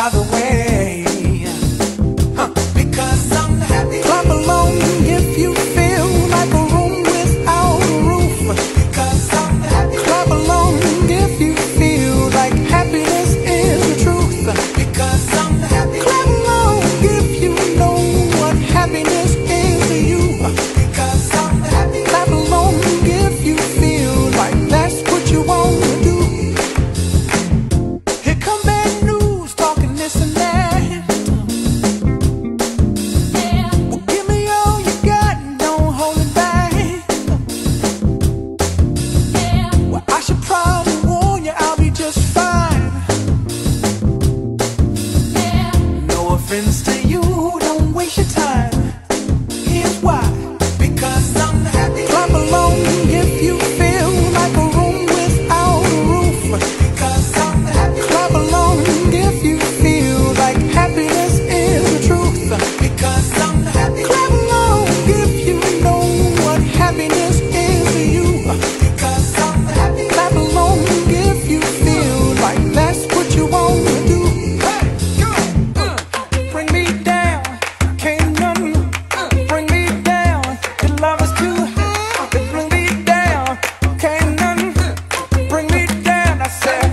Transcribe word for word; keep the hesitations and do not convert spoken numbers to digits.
by the way. Huh. Because I'm happy. Clap along if you feel like a room without a roof. Because I'm happy. Clap along if you feel like happiness is the truth. Because I'm happy. Clap along if you know what happiness is to you. Because I'm happy. Clap along if you feel like that's what you want to do. Here come bad news, talking this and that. Yeah. Well, give me all you got and don't hold it back. Yeah. Well, I should probably warn you, I'll be just fine. Yeah. No offense to you, don't waste your time. Here's why. Because I'm happy. Clap along if you feel like a room without a roof. Because I'm happy. Clap along if you feel like happiness is the truth. Because I'm happy. Clap along if you know what happiness is to you. Because I'm happy. Clap along if you feel like that's what you want to do. Hey, go! Uh, bring me down, can't nothing bring me down. Your love is too high, bring me down, can't nothing bring me down. I said.